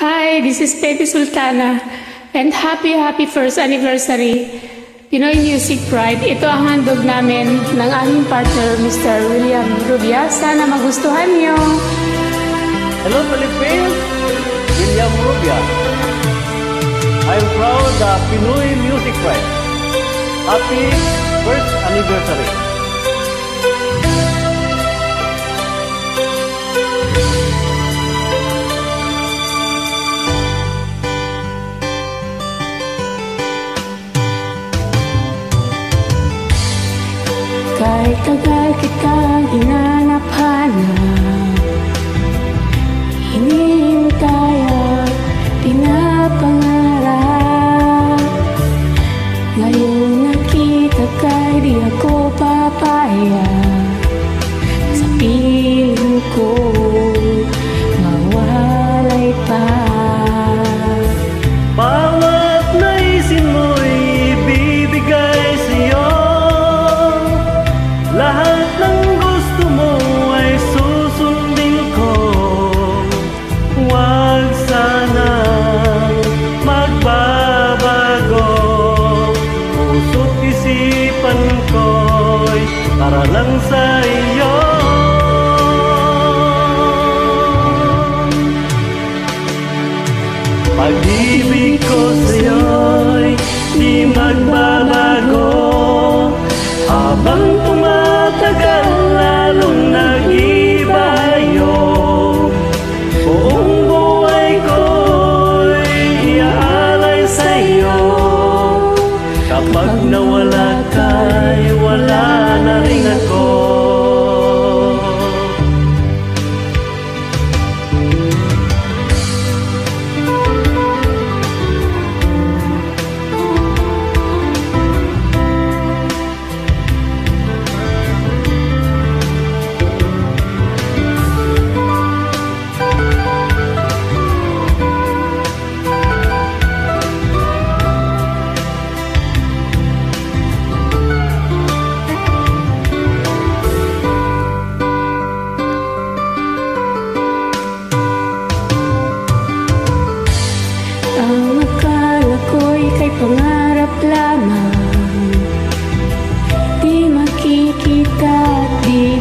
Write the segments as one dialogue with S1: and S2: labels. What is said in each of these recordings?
S1: Hi, this is Baby Sultana and happy first anniversary Pinoy Music Pride. Ito ang handog namin ng aming partner Mr. William Rubia. Sana magustuhan niyo.
S2: Hello Philippines, William Rubia. I'm proud of Pinoy Music Pride. Happy first anniversary.
S1: Kahit tagal kitang hinanap-hanap, hinihintay at pinapangarap. Ngayon nakita ka'y di ako papayag. Sa piling ko mawalay pa.
S2: Bawat naisin mo'y ibibigay sa'yo. Lahat ng gusto mo ay susundin ko. Huwag sanang magbabago. Puso't isipan ko'y para lang sa iyo. Pag-ibig ko sa'yo'y di magbabago. Habang tumatagal, lalong nag-ibayo. Buong buhay ko'y iaalay sa'yo. Kapag nawala ka'y wala na rin ako.
S1: Ang akala ko'y kay pangarap lamang, di makikita at di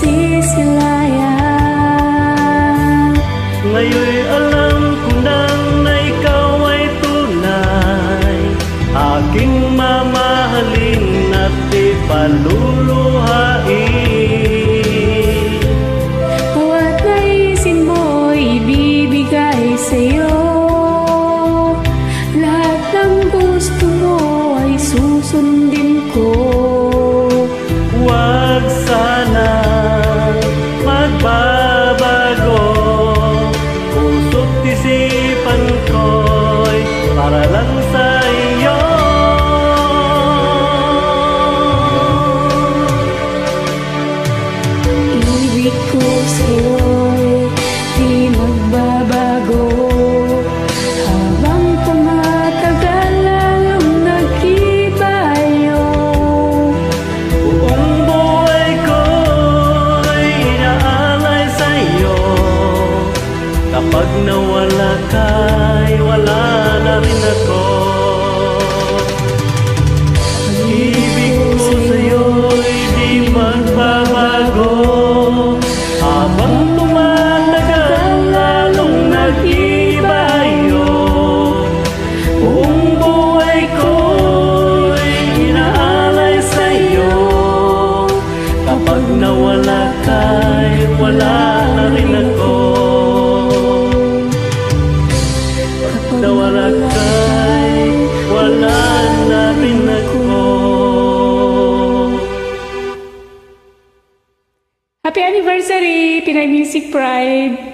S1: masisilayan.
S2: Ngayon'y alam ko nang na ikaw ay tunay, aking mamahalin at ipaluluhain.
S1: Bawat naisin mo'y ibibigay sa'yo. Lahat ng gusto mo ay susundin ko.
S2: Huwag sana magbabago. Puso't isipan ko'y para lang sa iyo.
S1: Ibig ko sa'yo'y di magbabago. Habang tumatagal, lalong nag-ibayo.
S2: Buong buhay ko'y inaalay sa'yo. Kapag nawala ka'y wala na rin ako. Pag-ibig ko sa'yo'y di magbabago. Habang tumatagal, lalong nag-ibayo. Buong buhay ko'y inaalay sa'yo. Kapag nawala ka'y wala na rin ako. Kapag nawala ka'y wala na rin ako.
S1: Happy anniversary, Pinoy Music Pride!